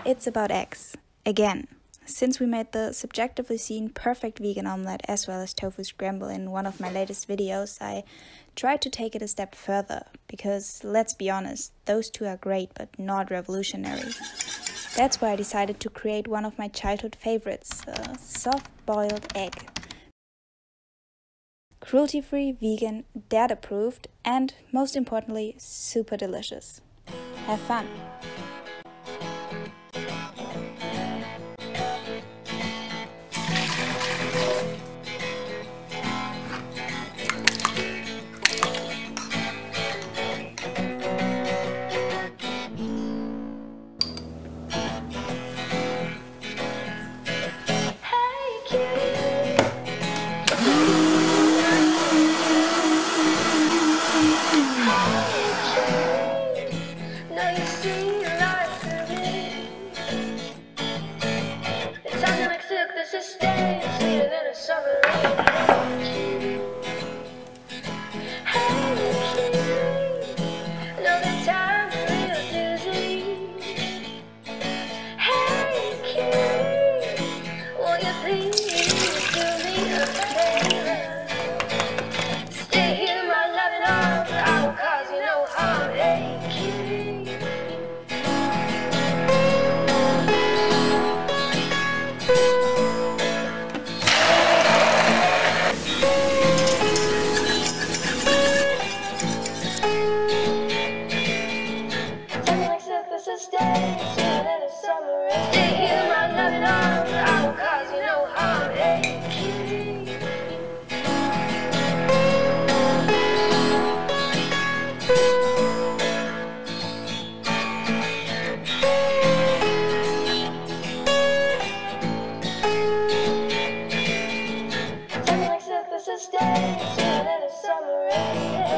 It's about eggs. Again. Since we made the subjectively seen perfect vegan omelette as well as tofu scramble in one of my latest videos, I tried to take it a step further, because let's be honest, those two are great but not revolutionary. That's why I decided to create one of my childhood favorites, a soft-boiled egg. Cruelty-free, vegan, dad approved, and most importantly, super delicious. Have fun! Stay, in the summer rain.